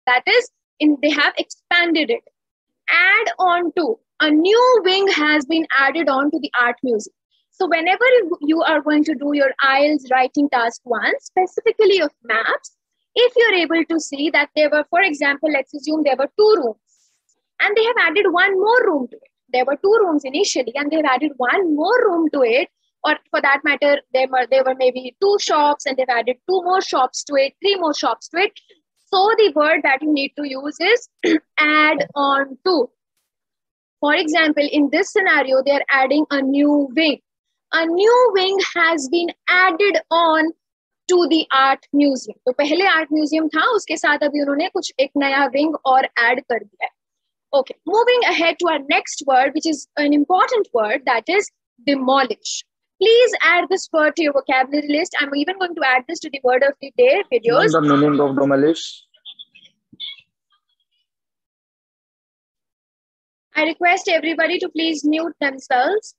That is, they have expanded it. Add on to, a new wing has been added on to the art museum. So whenever you are going to do your IELTS writing task 1, specifically of maps, if you're able to see that there were, for example, let's assume there were 2 rooms and they have added 1 more room to it. There were 2 rooms initially and they've added 1 more room to it, or for that matter, there were maybe 2 shops and they've added 2 more shops to it, 3 more shops to it. So the word that you need to use is add on to. For example, in this scenario, they are adding a new wing. A new wing has been added on to the art museum. तो पहले art museum था, उसके साथ अभी उन्होंने कुछ एक नया wing और add कर दिया है. Okay, moving ahead to our next word, which is an important word, that is demolish. Please add this word to your vocabulary list. I'm even going to add this to the word of the day videos. The meaning of demolish. I request everybody to please mute themselves.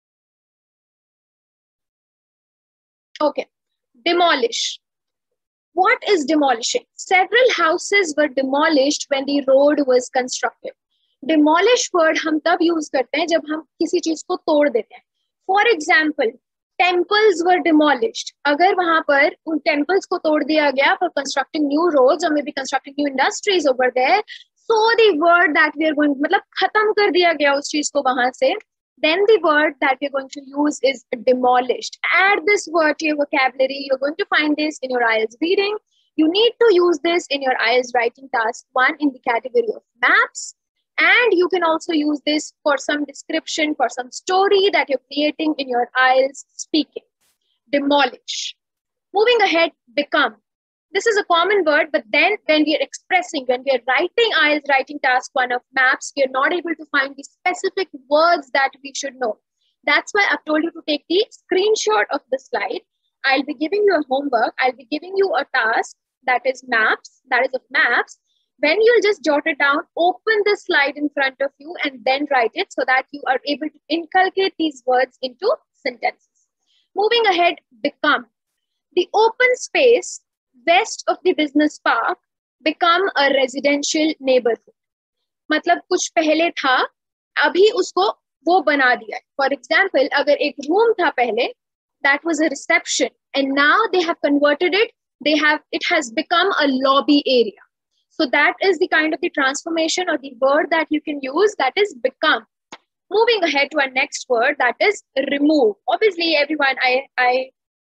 Okay, demolish. What is demolishing? Several houses were demolished when the road was constructed. Demolish word हम तब use करते हैं जब हम किसी चीज को तोड़ देते हैं. For example, temples were demolished. अगर वहां पर उन temples को तोड़ दिया गया for constructing new roads or maybe constructing new industries over there, so the word that we are going, मतलब खत्म कर दिया गया उस चीज को वहां से, then the word that we're going to use is demolished. Add this word to your vocabulary. You're going to find this in your IELTS reading. You need to use this in your IELTS writing task 1 in the category of maps. And you can also use this for some description, for some story that you're creating in your IELTS speaking. Demolish. Moving ahead, become. This is a common word, but then when we are expressing, when we are writing IELTS writing task 1 of maps, we are not able to find the specific words that we should know. That's why I've told you to take the screenshot of the slide. I'll be giving you a homework. I'll be giving you a task that is maps, that is of maps. When you'll just jot it down, open the slide in front of you and then write it so that you are able to inculcate these words into sentences. Moving ahead, become. The open space west of the business park become a residential neighborhood. मतलब कुछ पहले था, अभी उसको वो बना दिया है. For example, अगर एक room था पहले, that was a reception, and now they have converted it. It has become a lobby area. So that is the kind of the transformation or the word that you can use, that is become. Moving ahead to our next word, that is remove. Obviously, everyone, I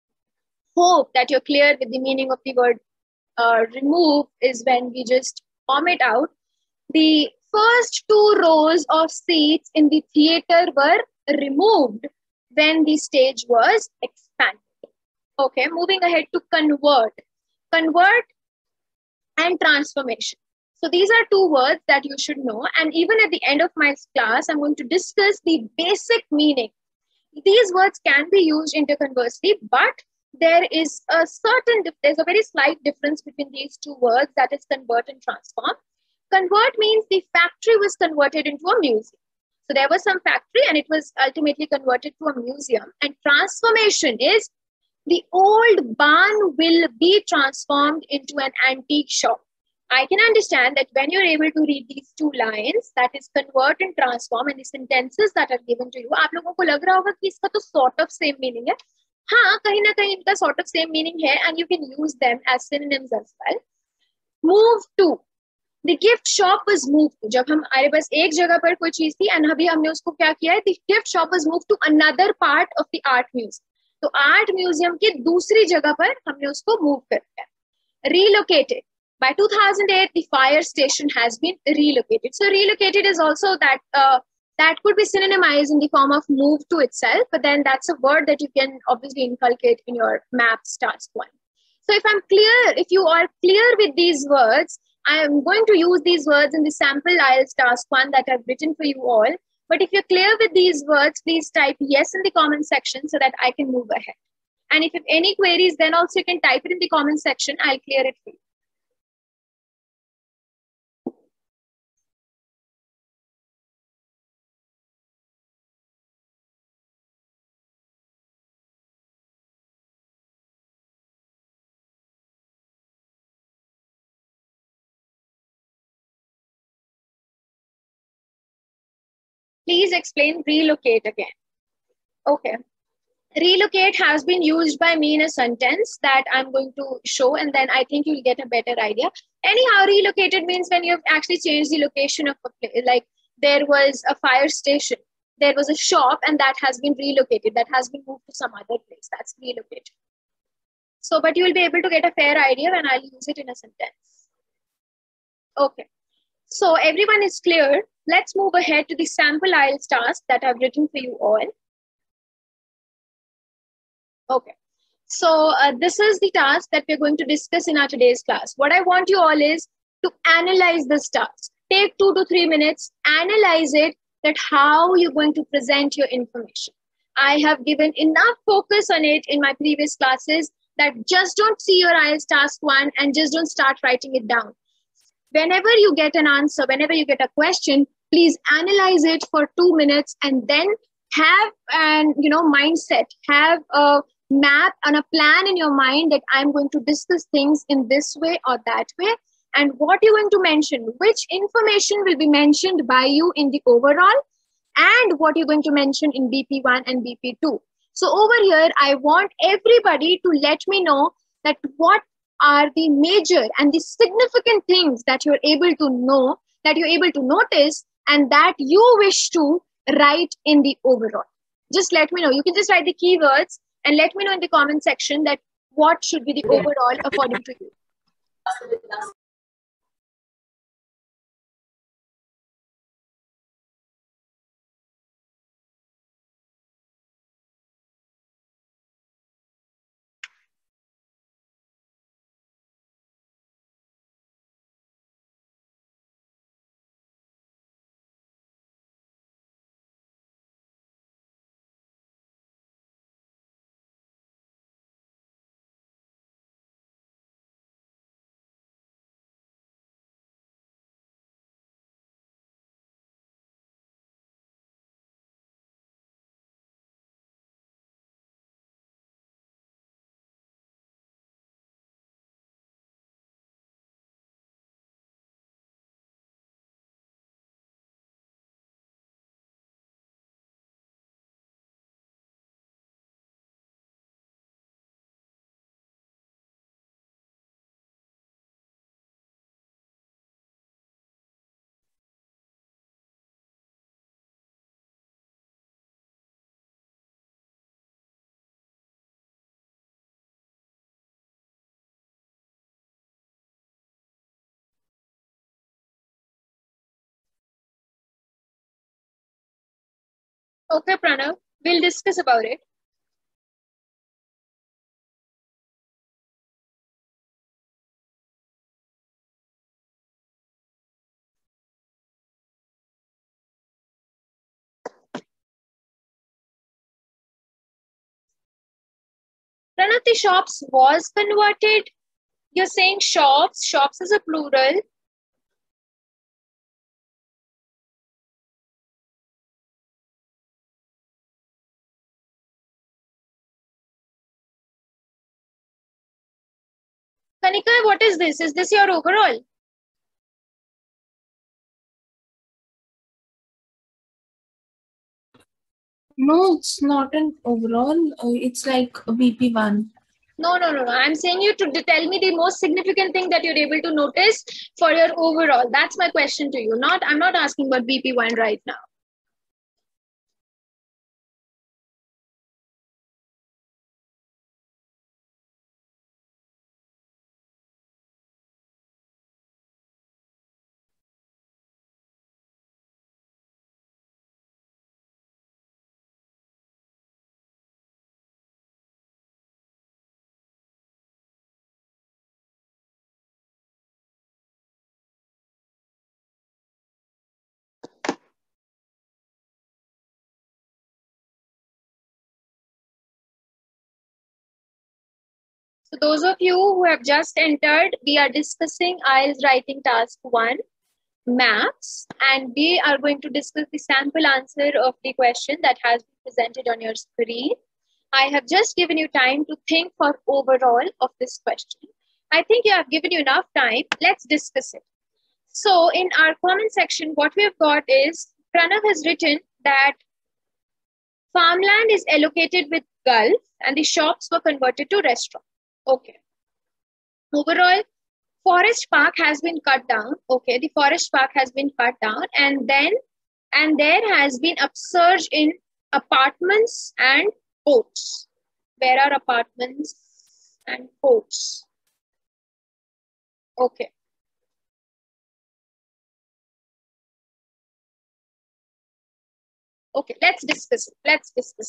hope that you're clear with the meaning of the word remove is when we just form it out. The first 2 rows of seats in the theater were removed when the stage was expanded. Okay, moving ahead to convert. Convert and transformation. So these are 2 words that you should know. And even at the end of my class, I'm going to discuss the basic meaning. These words can be used interconversely, but there's a very slight difference between these 2 words, that is convert and transform. Convert means the factory was converted into a museum. So there was some factory and it was ultimately converted to a museum. And transformation is the old barn will be transformed into an antique shop. I can understand that when you're able to read these 2 lines, that is convert and transform, and the sentences that are given to you, आप लोगों को लग रहा होगा कि इसका तो sort of same meaning है. हाँ, कहीं ना कहीं इनका sort of same meaning है, and you can use them as synonyms as well. Move to. The gift shop was moved to. जब हमारे पास एक जगह पर कोई चीज थी, and अभी हमने उसको क्या किया है? The gift shop was moved to another part of the art museum. तो आर्ट म्यूजियम की दूसरी जगह पर हमने उसको मूव कर दिया. Relocated. By 2008, the fire station has been relocated. So relocated is also that could be synonymized in the form of move to itself, but then that's a word that you can obviously inculcate in your maps task 1. So if you are clear with these words, I am going to use these words in the sample IELTS task 1 that I've written for you all. But if you're clear with these words, please type yes in the comment section so that I can move ahead. And if you have any queries, then also you can type it in the comment section. I'll clear it for you. Please explain relocate again. Okay. Relocate has been used by me in a sentence that I'm going to show, and then I think you'll get a better idea. Anyhow, relocated means when you've actually changed the location of a place. Like there was a fire station, there was a shop, and that has been relocated. That has been moved to some other place. That's relocated. So, but you will be able to get a fair idea when I'll use it in a sentence. Okay. So everyone is clear. Let's move ahead to the sample IELTS task that I've written for you all. Okay. So this is the task that we're going to discuss in our today's class. What I want you all is to analyze this task. Take 2 to 3 minutes, analyze it, that how you're going to present your information. I have given enough focus on it in my previous classes that just don't see your IELTS task 1 and just don't start writing it down. Whenever you get an answer, whenever you get a question, please analyze it for 2 minutes and then have an mindset, have a map and a plan in your mind that I'm going to discuss things in this way or that way, and what you're going to mention, which information will be mentioned by you in the overall, and what you're going to mention in BP1 and BP2. So over here, I want everybody to let me know that what are the major and the significant things that you're able to know, that you're able to notice, and that you wish to write in the overall. Just let me know. You can just write the keywords and let me know in the comment section that what should be the overall according to you. Okay, Pranav, we'll discuss about it. Pranav, the shops was converted. You're saying shops. Shops is a plural. Kanika, what is this? Is this your overall? No, it's not an overall. It's like a BP1. No. I'm saying you to tell me the most significant thing that you're able to notice for your overall. That's my question to you. I'm not asking about BP1 right now. So those of you who have just entered, we are discussing IELTS writing task 1, maths, and we are going to discuss the sample answer of the question that has been presented on your screen. I have just given you time to think for overall of this question. I think you have given you enough time. Let's discuss it. So in our comment section, what we have got is Pranav has written that farmland is allocated with gulf and the shops were converted to restaurants. Okay. Overall, forest park has been cut down. Okay, the forest park has been cut down, and there has been upsurge in apartments and ports. Where are apartments and ports? Okay. Okay, let's discuss it.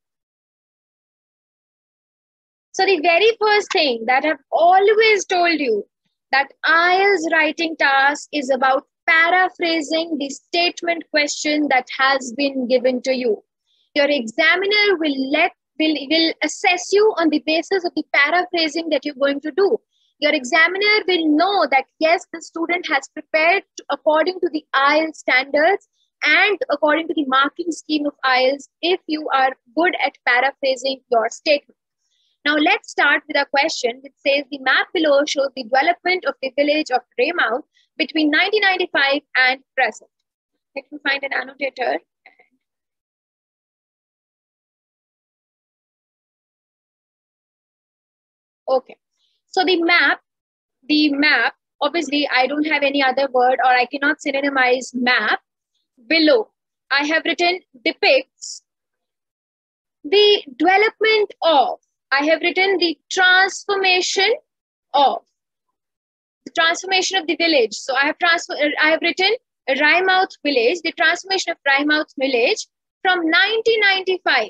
So the very first thing that I've always told you, that IELTS writing task is about paraphrasing the statement question that has been given to you. Your examiner will assess you on the basis of the paraphrasing that you're going to do. Your examiner will know that yes, the student has prepared according to the IELTS standards and according to the marking scheme of IELTS if you are good at paraphrasing your statement. Now let's start with a question which says the map below shows the development of the village of Greymouth between 1995 and present. Let me find an annotator. Okay, so the map, obviously I don't have any other word or I cannot synonymize map. Below, I have written depicts the development of, I have written the transformation of the village. So I have written Rymouth village, the transformation of Rymouth village from 1995.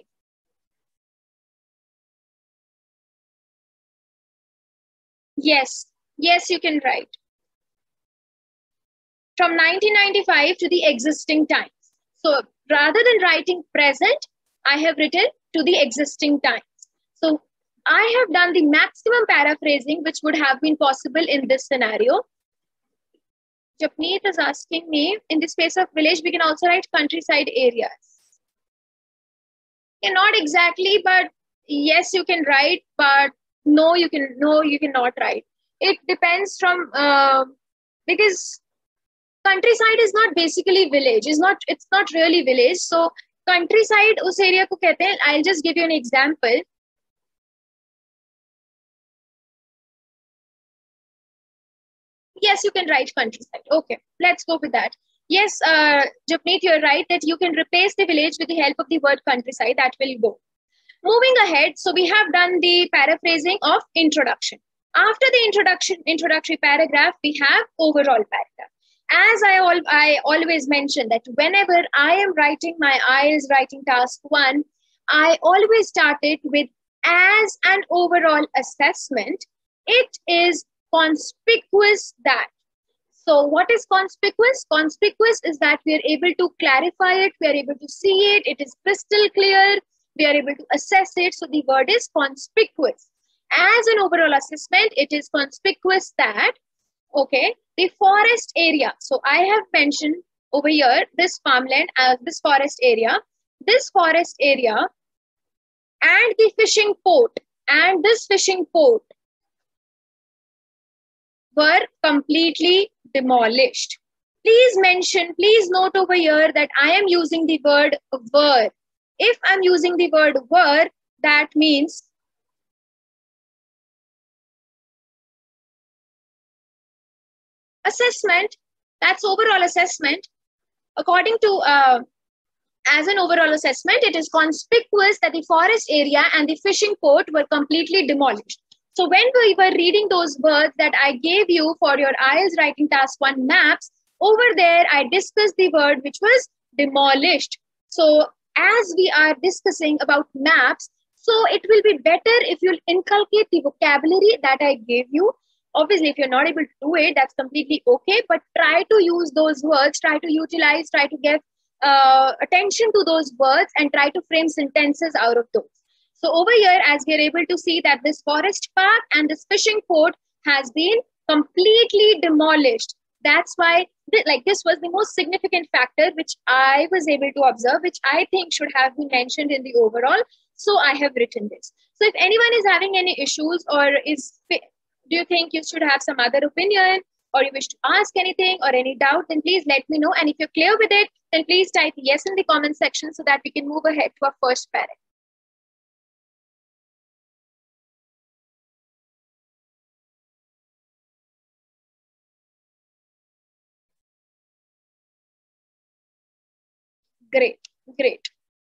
Yes, you can write. From 1995 to the existing times. So rather than writing present, I have written to the existing times. So I have done the maximum paraphrasing which would have been possible in this scenario. Japneet is asking me, in the space of village, we can also write countryside areas. Yeah, not exactly, but yes, you can write, but no, you cannot write. It depends from, because countryside is not basically village, it's not really village. So countryside us area ko kehte hain. I'll just give you an example. Yes, you can write countryside. Okay, let's go with that. Yes, Japneet, you're right that you can replace the village with the help of the word countryside. That will go. Moving ahead, so we have done the paraphrasing of introduction. After the introductory paragraph, we have overall paragraph. As I always mention that whenever I am writing my IELTS writing task 1, I always start it with as an overall assessment. It is conspicuous that. So what is conspicuous? Conspicuous is that we are able to clarify it, we are able to see it, it is crystal clear, we are able to assess it. So the word is conspicuous. As an overall assessment, it is conspicuous that, okay, the forest area. So I have mentioned over here, this farmland, this forest area and the fishing port and this fishing port were completely demolished. Please note over here that I am using the word were. If I'm using the word were, that means assessment, that's overall assessment. According to, as an overall assessment, it is conspicuous that the forest area and the fishing port were completely demolished. So when we were reading those words that I gave you for your IELTS writing task 1 maps, over there I discussed the word which was demolished. So as we are discussing about maps, so it will be better if you inculcate the vocabulary that I gave you. Obviously, if you're not able to do it, that's completely okay, but try to use those words, try to utilize, try to give attention to those words and try to frame sentences out of those. So over here, as we are able to see that this forest park and this fishing port has been completely demolished. That's why this was the most significant factor which I was able to observe, which I think should have been mentioned in the overall. So I have written this. So if anyone is having any issues or do you think you should have some other opinion or you wish to ask anything or any doubt, then please let me know. And if you're clear with it, then please type yes in the comment section so that we can move ahead to our first paragraph. Great, great.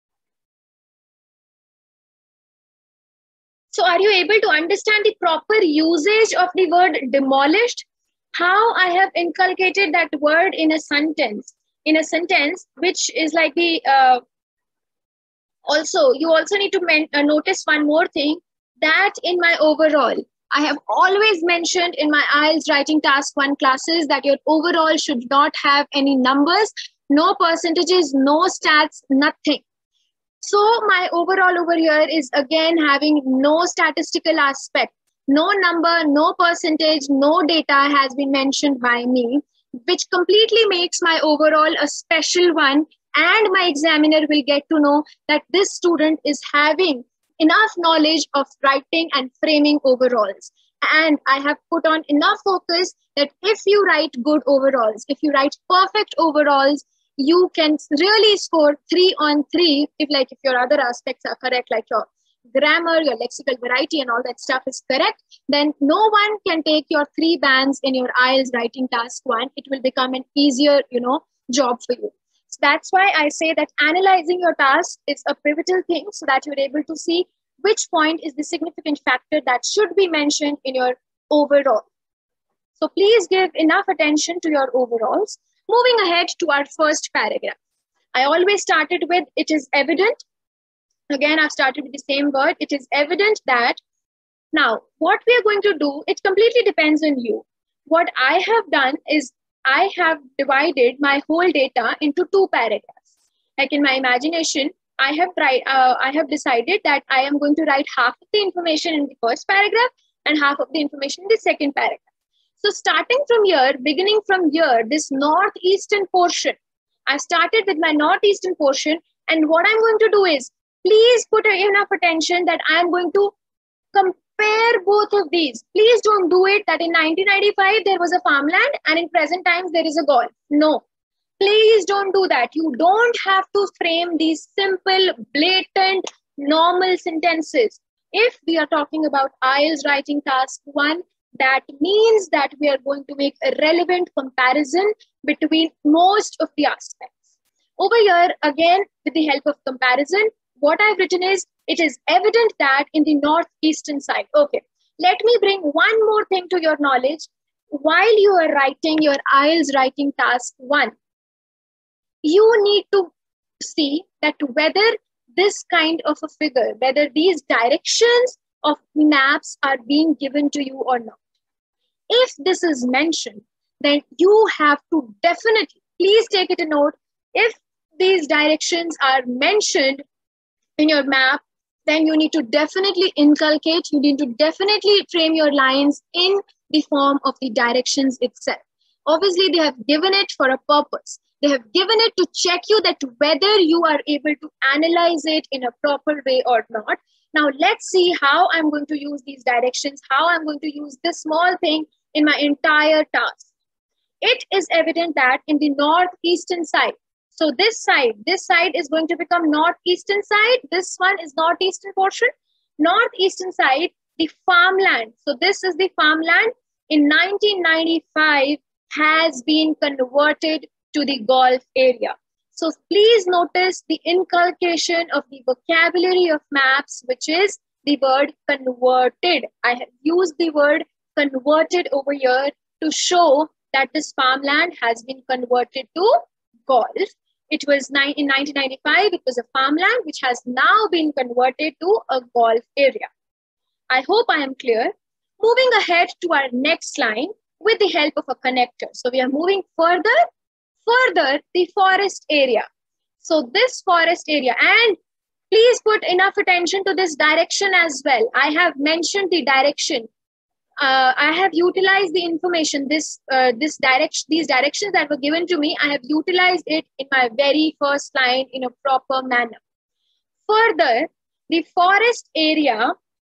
So are you able to understand the proper usage of the word demolished? How I have inculcated that word in a sentence, which is like the, you also need to notice one more thing, that in my overall, I have always mentioned in my IELTS writing task 1 classes that your overall should not have any numbers, no percentages, no stats, nothing. So my overall over here is again having no statistical aspect, no number, no percentage, no data has been mentioned by me, which completely makes my overall a special one, and my examiner will get to know that this student is having enough knowledge of writing and framing overalls. And I have put on enough focus that if you write good overalls, if you write perfect overalls, you can really score 3 on 3 if your other aspects are correct, like your grammar, your lexical variety and all that stuff is correct, then no one can take your 3 bands in your IELTS writing task 1. It will become an easier, job for you. So that's why I say that analyzing your task is a pivotal thing so that you're able to see which point is the significant factor that should be mentioned in your overall. So please give enough attention to your overalls. Moving ahead to our first paragraph. I always started with, it is evident. Again, I've started with the same word. It is evident that. Now, what we are going to do, it completely depends on you. What I have done is I have divided my whole data into 2 paragraphs. Like in my imagination, I have decided that I am going to write half of the information in the first paragraph and half of the information in the second paragraph. So starting from here, beginning from here, this northeastern portion, I started with my northeastern portion, and what I'm going to do is, please put enough attention that I'm going to compare both of these. Please don't do it that in 1995 there was a farmland and in present times there is a golf. No, please don't do that. You don't have to frame these simple, blatant, normal sentences. If we are talking about IELTS writing task 1, that means that we are going to make a relevant comparison between most of the aspects. Over here, again, with the help of comparison, what I've written is, it is evident that in the northeastern side. Okay, let me bring one more thing to your knowledge. While you are writing your IELTS writing task 1, you need to see that whether this kind of a figure, whether these directions of maps are being given to you or not. If this is mentioned, then you have to definitely, please take it a note, if these directions are mentioned in your map, then you need to definitely inculcate, you need to definitely frame your lines in the form of the directions itself. Obviously, they have given it for a purpose. They have given it to check you that whether you are able to analyze it in a proper way or not. Now, let's see how I'm going to use these directions, how I'm going to use this small thing in my entire task. It is evident that in the northeastern side, so this side is going to become northeastern side. This one is northeastern portion. Northeastern side, the farmland. So this is the farmland. In 1995 has been converted to the golf area. So please notice the inculcation of the vocabulary of maps, which is the word converted. I have used the word converted over here to show that this farmland has been converted to golf. It was in 1995, it was a farmland which has now been converted to a golf area. I hope I am clear. Moving ahead to our next line with the help of a connector. So we are moving further, the forest area. So this forest area, and please put enough attention to this direction as well. I have mentioned the direction. I have utilized the information, these directions that were given to me, I have utilized it in my very first line in a proper manner. Further, the forest area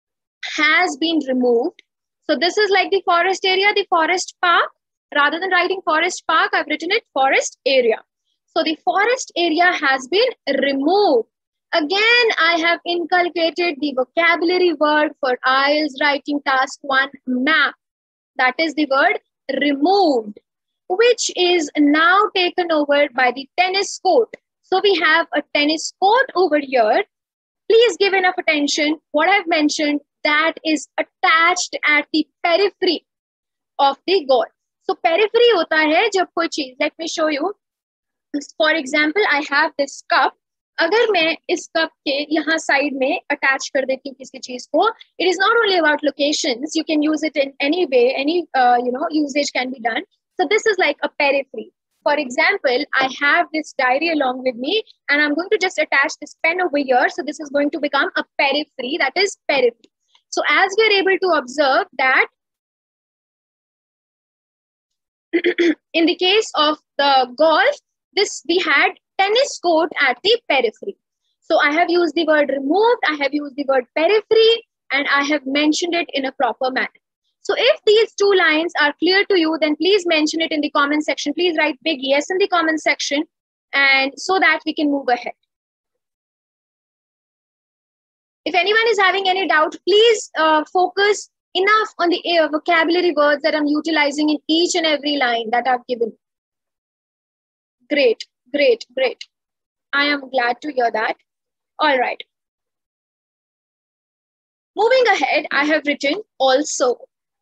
has been removed. So this is like the forest area, the forest park. Rather than writing forest park, I've written it forest area. So the forest area has been removed. Again, I have inculcated the vocabulary word for IELTS writing task 1, map. That is the word removed, which is now taken over by the tennis court. So we have a tennis court over here. Please give enough attention. What I've mentioned, that is attached at the periphery of the golf. So periphery hota hai jab koi cheez, let me show you. For example, I have this cup. अगर मैं इस cup के यहाँ side में attach कर देती हूँ किसी चीज को, it is not only about locations, you can use it in any way, any usage can be done. So this is like a periphery. For example, I have this diary along with me and I'm going to just attach this pen over here. So this is going to become a periphery, that is periphery. So as we are able to observe that in the case of the golf, we had tennis court at the periphery. So I have used the word removed, I have used the word periphery, and I have mentioned it in a proper manner. So if these two lines are clear to you, then please mention it in the comment section. Please write big yes in the comment section, and so that we can move ahead. If anyone is having any doubt, please focus enough on the vocabulary words that I'm utilizing in each and every line that I've given. Great, great, great. I am glad to hear that. All right. Moving ahead, I have written also.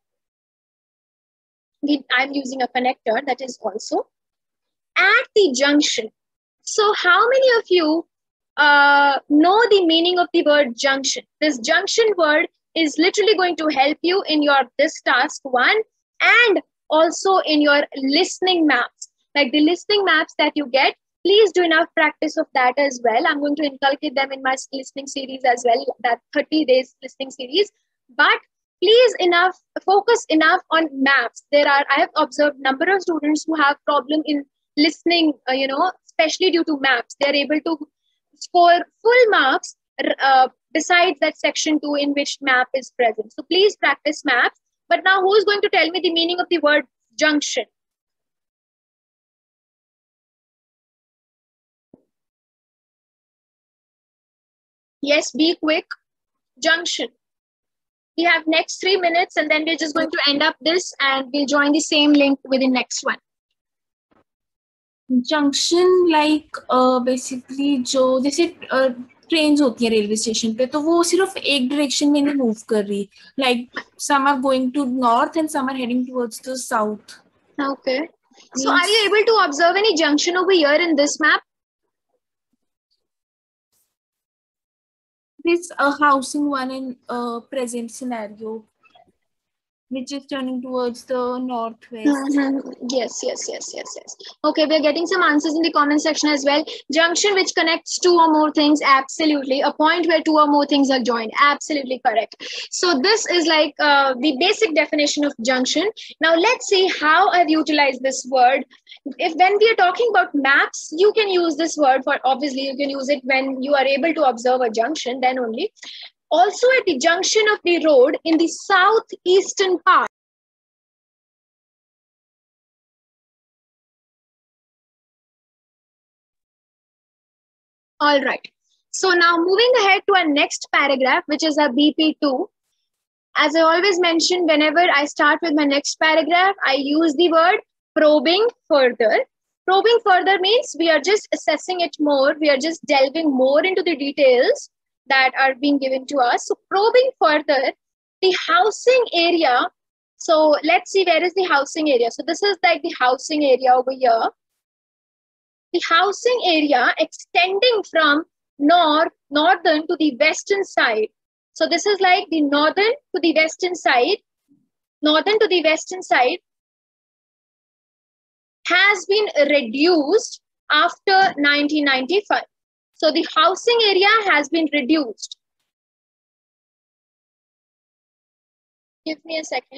I'm using a connector, that is also. At the junction. So how many of you know the meaning of the word junction? This junction word is literally going to help you in your this task 1 and also in your listening maps. Like the listening maps that you get, please do enough practice of that as well. I'm going to inculcate them in my listening series as well, that 30 days listening series. But please focus enough on maps. I have observed number of students who have problem in listening, especially due to maps. They're able to score full marks besides that section 2 in which map is present. So please practice maps. But now who's going to tell me the meaning of the word junction? Yes, be quick. Junction. We have next 3 minutes and then we're just going to end up this and we'll join the same link within next one. Junction like basically जो जैसे trains होती है railway station पे, तो वो सिर्फ एक direction में नहीं मूव कर रही. Like some are going to north and some are heading towards the south. Okay. So are you able to observe any junction over here in this map? This housing one in present scenario, which is turning towards the northwest. Yes. Okay, we're getting some answers in the comment section as well. Junction which connects 2 or more things, absolutely. A point where 2 or more things are joined, absolutely correct. So this is like the basic definition of junction. Now let's see how I've utilized this word. When we are talking about maps, you can use this word for, obviously you can use it when you are able to observe a junction, then only. Also at the junction of the road in the southeastern part. All right. So now moving ahead to our next paragraph, which is a BP2. As I always mention, whenever I start with my next paragraph, I use the word probing further. Probing further means we are just assessing it more. We are just delving more into the details that are being given to us. So probing further, the housing area. So let's see, where is the housing area? So this is like the housing area over here. The housing area extending from northern to the western side. So this is like the northern to the western side. Northern to the western side has been reduced after 1995. So the housing area has been reduced. Give me a second.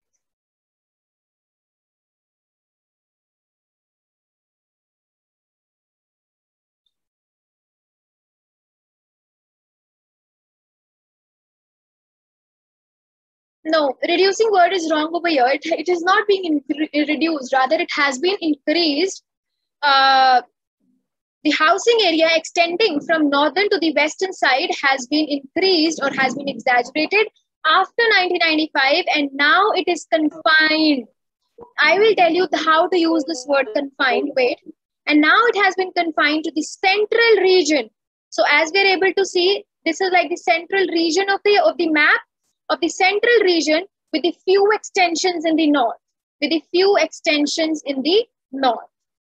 No, reducing word is wrong over here. It is not being reduced. Rather, it has been increased The housing area extending from northern to the western side has been increased or has been exaggerated after 1995, and now it is confined. I will tell you how to use this word confined. Wait. And now it has been confined to the central region. So as we're able to see, this is like the central region of the map of the central region with the few extensions in the north. With the few extensions in the north.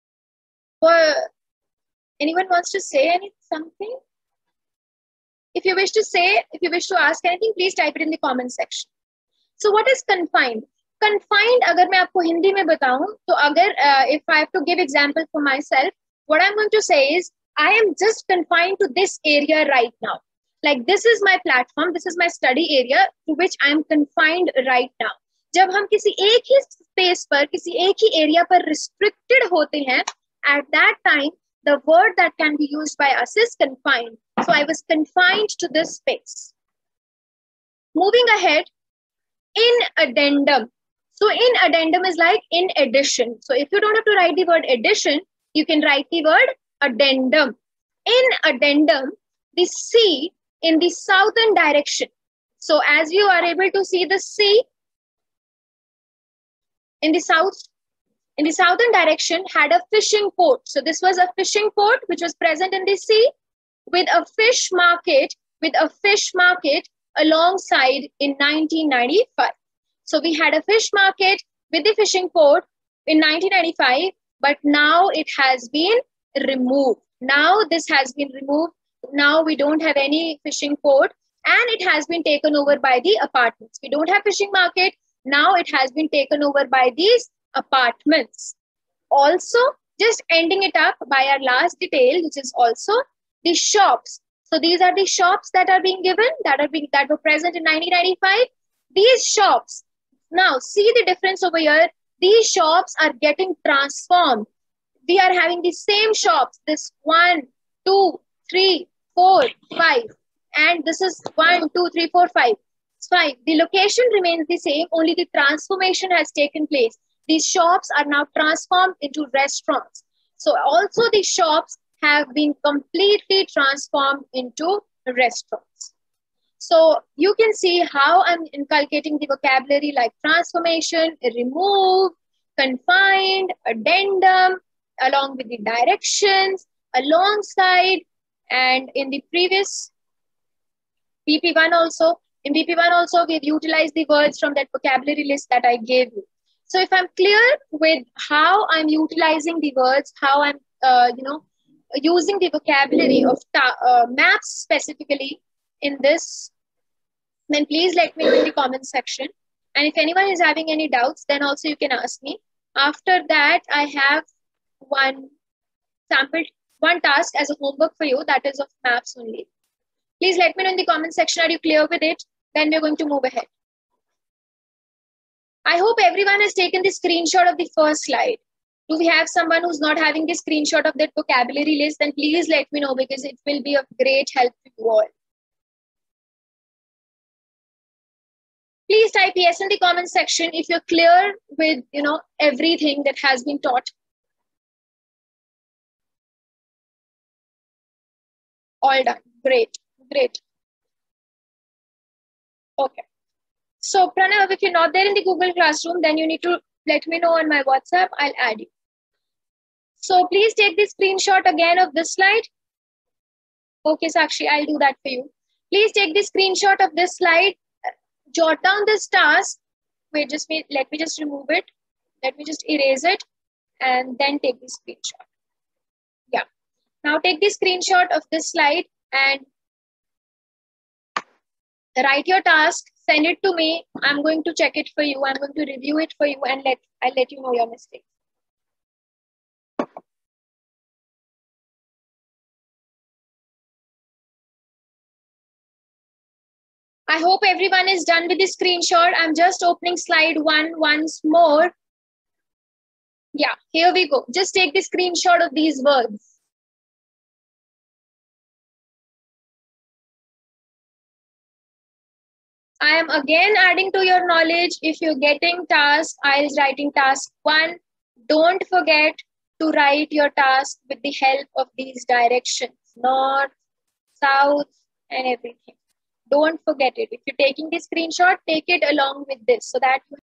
Anyone wants to say something? If you wish to ask anything, please type it in the comment section. So what is confined? Confined, अगर मैं आपको हिंदी में बताऊं, तो अगर if I have to give example for myself, what I'm going to say is, I am just confined to this area right now. Like this is my platform, this is my study area to which I am confined right now. जब हम किसी एक ही space पर, किसी एक ही area पर restricted होते हैं, at that time, the word that can be used by us is confined. So I was confined to this space. Moving ahead, in addendum. So in addendum is like in addition. So if you don't have to write the word addition, you can write the word addendum. In addendum, the sea in the southern direction. So as you are able to see the sea in the southern direction had a fishing port. So this was a fishing port which was present in the sea with a fish market alongside in 1995. So we had a fish market with the fishing port in 1995, but now it has been removed. Now this has been removed. Now we don't have any fishing port and it has been taken over by the apartments. We don't have fishing market. Now it has been taken over by these apartments. Also, just ending it up by our last detail, which is also the shops. So these are the shops that are being given, that were present in 1995. These shops, now see the difference over here. These shops are getting transformed. We are having the same shops. This 1, 2, 3, 4, 5. And this is 1, 2, 3, 4, 5. 5. The location remains the same, only the transformation has taken place. These shops are now transformed into restaurants. So also the shops have been completely transformed into restaurants. So you can see how I'm inculcating the vocabulary like transformation, remove, confined, addendum, along with the directions, alongside, and in the previous BP1 also. In BP1 also, we've utilized the words from that vocabulary list that I gave you. So if I'm clear with how I'm utilizing the words, how I'm, using the vocabulary of maps specifically in this, then please let me know in the comment section. And if anyone is having any doubts, then also you can ask me. After that, I have one task as a homework for you, that is of maps only. Please let me know in the comment section, are you clear with it? Then we're going to move ahead. I hope everyone has taken the screenshot of the first slide. Do we have someone who's not having the screenshot of that vocabulary list? Then please let me know, because it will be of great help to you all. Please type yes in the comment section if you're clear with, everything that has been taught. All done. Great. Great. Okay. So Pranav, if you're not there in the Google Classroom, then you need to let me know on my WhatsApp. I'll add you. So please take the screenshot again of this slide. Okay, Sakshi, I'll do that for you. Please take the screenshot of this slide. Jot down this task. Wait, let me just remove it. Let me just erase it and then take the screenshot. Yeah. Now take the screenshot of this slide and write your task, send it to me. I'm going to check it for you. I'm going to review it for you and I'll let you know your mistakes. I hope everyone is done with the screenshot. I'm just opening slide 1 once more. Yeah, here we go. Just take the screenshot of these words. I am again adding to your knowledge. If you're getting task, I is writing task 1. Don't forget to write your task with the help of these directions, north, south, and everything. Don't forget it. If you're taking the screenshot, take it along with this so that you